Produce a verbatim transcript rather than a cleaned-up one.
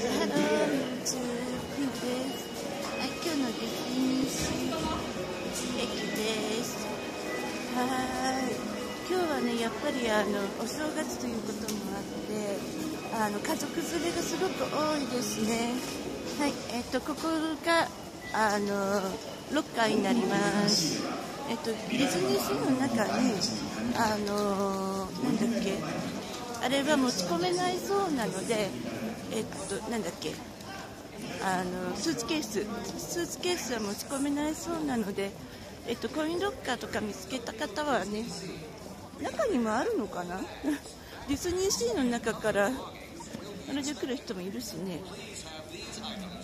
ハロー、YouTube です。はい、今日のディズニーシー駅です。はい。今日はね、やっぱりあのお正月ということもあって、あの家族連れがすごく多いですね。はい、えっとここがあのロッカーになります。えっとディズニーシーの中にあのなんだっけ。あれは持ち込めないそうなので、えっと、なんだっけ、あのスーツケース、スーツケースは持ち込めないそうなので、えっと、コインロッカーとか見つけた方はね、中にもあるのかなディズニーシーの中からあれで来る人もいるしね。